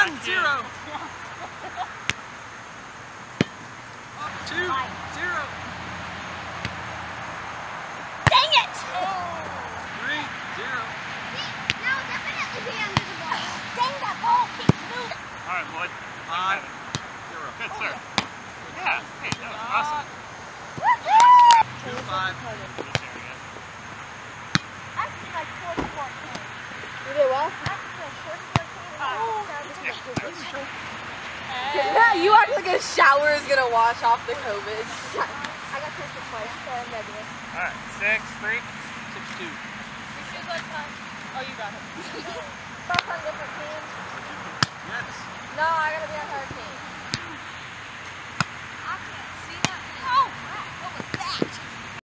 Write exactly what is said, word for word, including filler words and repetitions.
One, zero. Two, zero. Dang it! Three, zero. Now definitely be under the ball. Dang, that ball keeps moving. All right, Lloyd. Five, zero. Good, sir. Yeah, hey, that was awesome. Two, five. I feel like forty fourteen. You did what? I feel forty fourteen. Oh, You act like a shower is gonna wash off the COVID. I got tested twice, so I'm negative. All right, six, three. Six, two. Oh, you got it. Both on different teams. Yes. No, I gotta be on her team.